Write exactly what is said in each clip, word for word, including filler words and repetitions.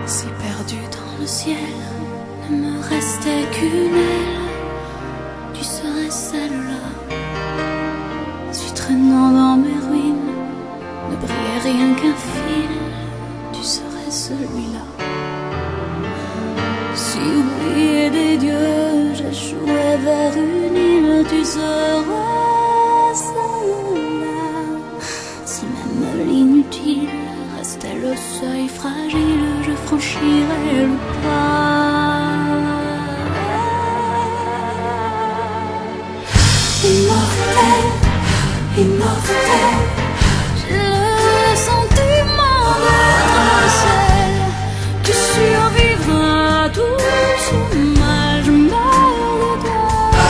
Si perdu dans le ciel, ne me restait qu'une aile, tu serais celle-là. Si traînant dans mes ruines, ne brillait rien qu'un fil, tu serais celui-là. Si oublié des dieux, j'échouais vers une île, tu serais celle-là. Si même l'inutile restait le seuil fragile, je franchirais le pas. Immortel, immortel, j'ai le sentiment d'être celle qui survivra à tout ce mal. Je meurs de toi.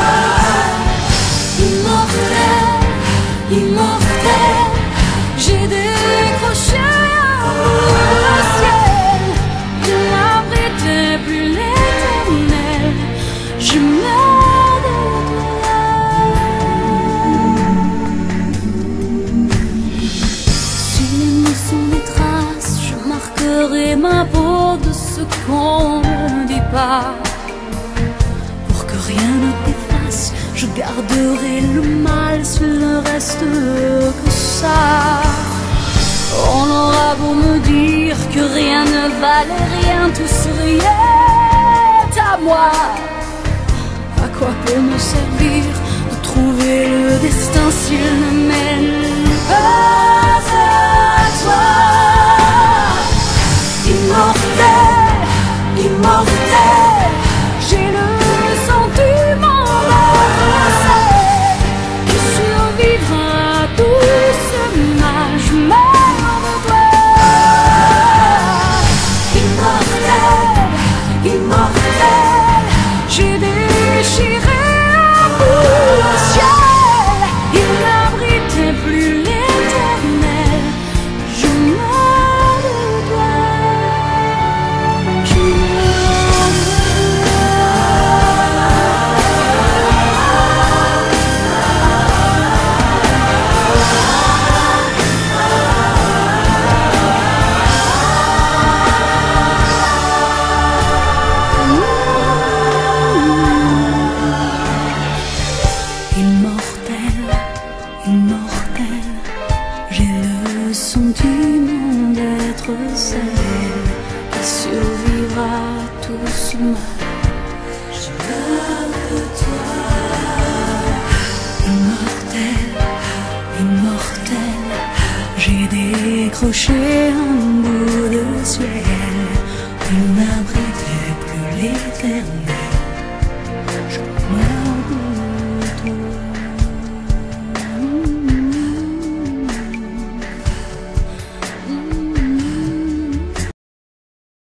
Immortel, immortel, j'ai décroché le ciel. Je n'abritais plus l'éternel. Je meurs de toi. Si les mots sont des traces, je marquerai ma peau de ce qu'on ne dit pas. Pour que rien ne t'efface, je garderai le mal s'il ne reste que ça. On aura beau me dire que rien ne valait rien, tout serait à moi. À quoi peut me servir de trouver le destin s'il ne mène pas à toi? Immortel, immortel, j'ai le sentiment d'être celle qui survivra à tout ce mal. Je meurs de toi. Immortel, immortel, j'ai déchiré un bout de ciel. Il n'abritait plus l'éternel. Je meurs de toi. Je meurs de Immortel, immortel, j'ai le sentiment d'être celle qui survivra à tout ce mal. Je meurs de toi. Immortel, immortel, j'ai décroché un bout de ciel. Il n'abritait plus l'éternel.